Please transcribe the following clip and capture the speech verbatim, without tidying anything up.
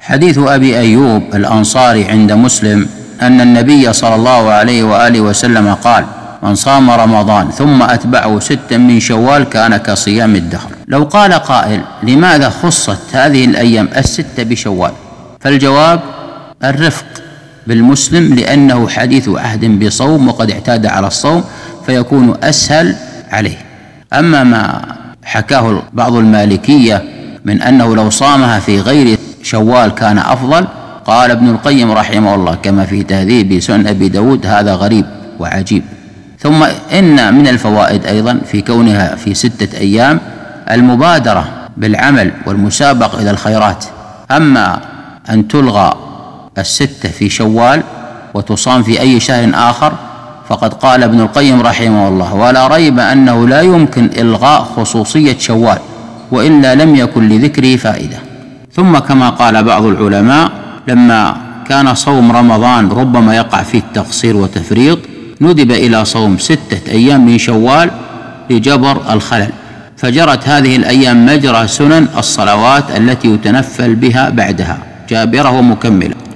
حديث أبي أيوب الأنصاري عند مسلم أن النبي صلى الله عليه وآله وسلم قال: من صام رمضان ثم أتبعه ستا من شوال كان كصيام الدهر. لو قال قائل: لماذا خصت هذه الأيام الستة بشوال؟ فالجواب: الرفق بالمسلم، لأنه حديث عهد بصوم وقد اعتاد على الصوم فيكون أسهل عليه. أما ما حكاه بعض المالكية من أنه لو صامها في غير شوال كان أفضل، قال ابن القيم رحمه الله كما في تهذيب سنن أبي داود: هذا غريب وعجيب. ثم إن من الفوائد أيضا في كونها في ستة أيام المبادرة بالعمل والمسابقة إلى الخيرات. أما أن تلغى الستة في شوال وتصام في أي شهر آخر فقد قال ابن القيم رحمه الله: ولا ريب أنه لا يمكن إلغاء خصوصية شوال وإلا لم يكن لذكره فائدة. ثم كما قال بعض العلماء: لما كان صوم رمضان ربما يقع فيه تقصير وتفريط ندب إلى صوم ستة أيام من شوال لجبر الخلل، فجرت هذه الأيام مجرى سنن الصلوات التي يتنفل بها بعدها جابرة ومكملة.